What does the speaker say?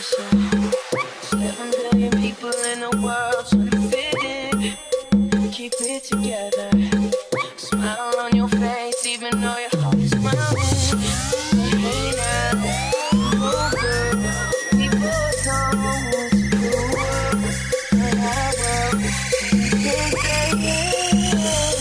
pressure. 7 billion people in the world trying to fit in. Keep it together. Smile on your face even though your heart is smiling. Hey now, oh good. People don't want to do what I want. They say yeah.